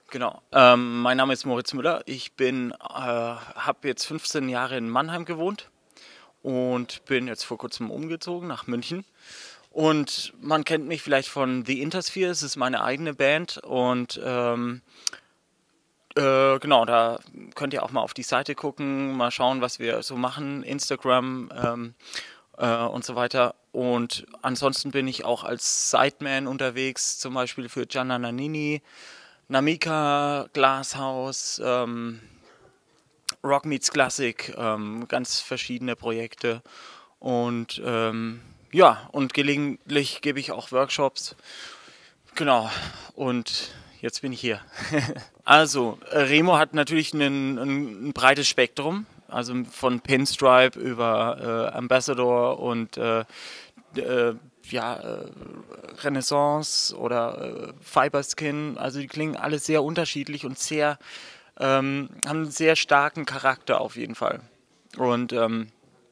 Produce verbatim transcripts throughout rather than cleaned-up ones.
Genau. Ähm, mein Name ist Moritz Müller. Ich bin, äh, habe jetzt fünfzehn Jahre in Mannheim gewohnt und bin jetzt vor kurzem umgezogen nach München. Und man kennt mich vielleicht von The Intersphere, es ist meine eigene Band und ähm, äh, genau, da könnt ihr auch mal auf die Seite gucken, mal schauen, was wir so machen, Instagram ähm, äh, und so weiter. Und ansonsten bin ich auch als Sideman unterwegs, zum Beispiel für Gianna Nannini, Namika, Glasshouse, ähm, Rock Meets Classic, ähm, ganz verschiedene Projekte. Und ähm, ja, und gelegentlich gebe ich auch Workshops. Genau, und jetzt bin ich hier. Also, Remo hat natürlich ein, ein, ein breites Spektrum, also von Pinstripe über äh, Ambassador und äh, äh, ja, äh, Renaissance oder äh, Fiberskin. Also die klingen alle sehr unterschiedlich und sehr, ähm, haben einen sehr starken Charakter auf jeden Fall. Und ähm,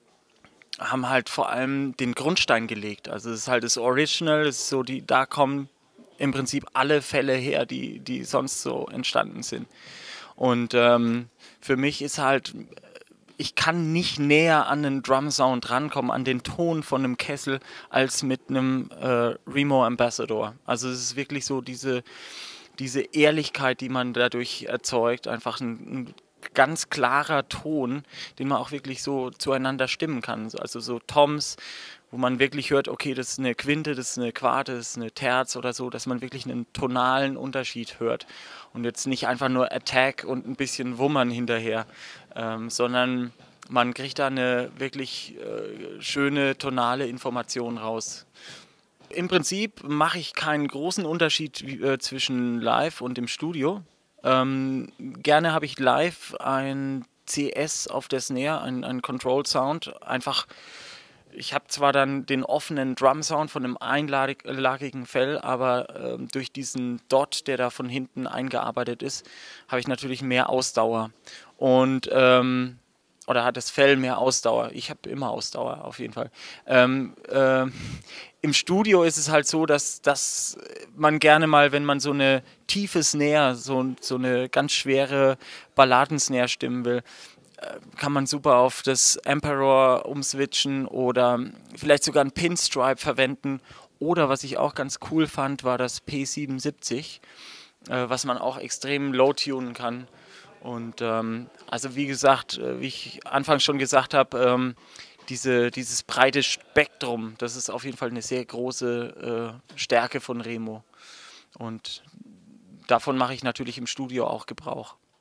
haben halt vor allem den Grundstein gelegt. Also es ist halt das Original, es ist so die, da kommen im Prinzip alle Fälle her, die, die sonst so entstanden sind. Und ähm, für mich ist halt, ich kann nicht näher an den Drum-Sound rankommen, an den Ton von einem Kessel, als mit einem äh, Remo Ambassador. Also es ist wirklich so diese, diese Ehrlichkeit, die man dadurch erzeugt, einfach ein, ein ganz klarer Ton, den man auch wirklich so zueinander stimmen kann. Also so Toms, wo man wirklich hört, okay, das ist eine Quinte, das ist eine Quarte, das ist eine Terz oder so, dass man wirklich einen tonalen Unterschied hört und jetzt nicht einfach nur Attack und ein bisschen Wummern hinterher, ähm, sondern man kriegt da eine wirklich äh, schöne tonale Information raus. Im Prinzip mache ich keinen großen Unterschied äh, zwischen live und im Studio. Ähm, gerne habe ich live ein C S auf der Snare, ein, ein Control Sound. Einfach, ich habe zwar dann den offenen Drum Sound von einem einlagigen Fell, aber ähm, durch diesen Dot, der da von hinten eingearbeitet ist, habe ich natürlich mehr Ausdauer. Und ähm, oder hat das Fell mehr Ausdauer? Ich habe immer Ausdauer, auf jeden Fall. Ähm, äh, Im Studio ist es halt so, dass, dass man gerne mal, wenn man so eine tiefe Snare, so, so eine ganz schwere Balladensnare stimmen will, kann man super auf das Emperor umswitchen oder vielleicht sogar einen Pinstripe verwenden. Oder was ich auch ganz cool fand, war das P siebenundsiebzig, äh, was man auch extrem low tunen kann. Und ähm, also wie gesagt, äh, wie ich anfangs schon gesagt habe, ähm, diese, dieses breite Spektrum, das ist auf jeden Fall eine sehr große äh, Stärke von Remo. Und davon mache ich natürlich im Studio auch Gebrauch.